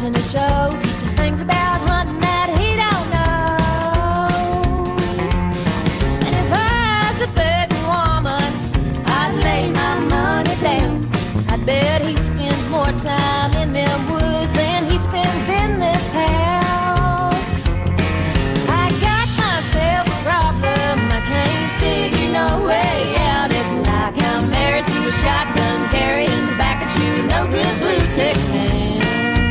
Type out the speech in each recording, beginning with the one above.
watching a show teaches things about hunting that he don't know. And if I was a betting woman, I'd lay my money down. I bet he spends more time in them woods than he spends in this house. I got myself a problem, I can't figure no way out. It's like I'm married to a shotgun carrying tobacco chew, no good blue tick hand.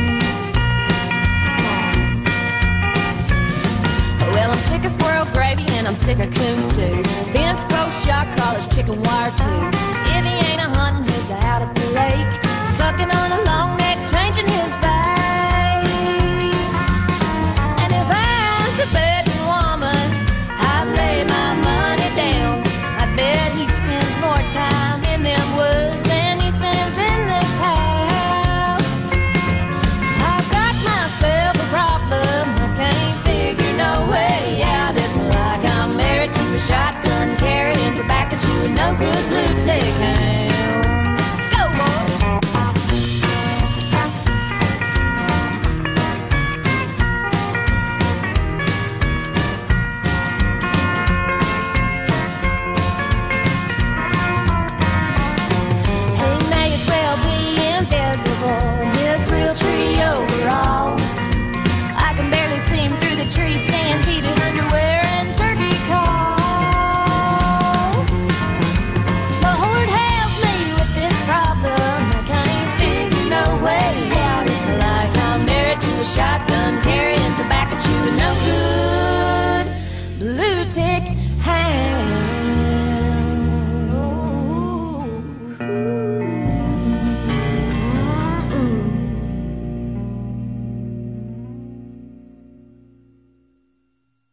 Well, I'm sick of squirrel gravy and I'm sick of coon stew. Fence post, shot collars, chicken wire too. If he ain't a hunting, he's out at the lake, sucking on a long neck, changing his bait. And if I was a betting woman, I'd lay my money down. I bet he spends more time in them woods than he spends in this house. I've got myself a problem, I can't figure no way out. It's like I'm married to a shotgun carrying tobacco chewing, no good blue tick hound. Go, boy! His real tree overalls, I can barely see him through the tree stands, heated underwear and turkey calls. Lord help me with this problem, I can't figure no way out. It's like I'm married to a shotgun carrying tobacco chewing, no good blue tick